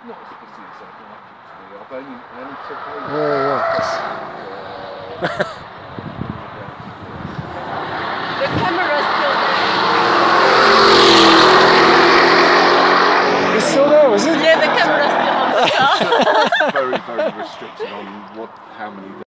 Not as busy as I'd like it to be. I've only took over. The camera's still there. It's still there, was it? Yeah, the camera's still on the car. Very, very restricted on how many